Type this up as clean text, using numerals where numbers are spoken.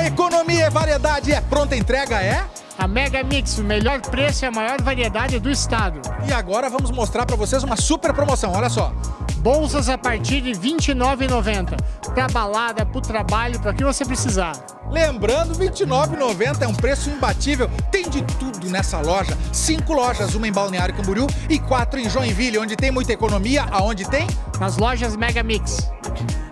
Economia e variedade é pronta entrega, é? A Mega Mix, o melhor preço e a maior variedade do estado. E agora vamos mostrar para vocês uma super promoção, olha só. Bolsas a partir de R$ 29,90. Para balada, para o trabalho, para o que você precisar. Lembrando, R$ 29,90 é um preço imbatível. Tem de tudo nessa loja. 5 lojas, uma em Balneário Camboriú e 4 em Joinville, onde tem muita economia, aonde tem? Nas lojas Mega Mix.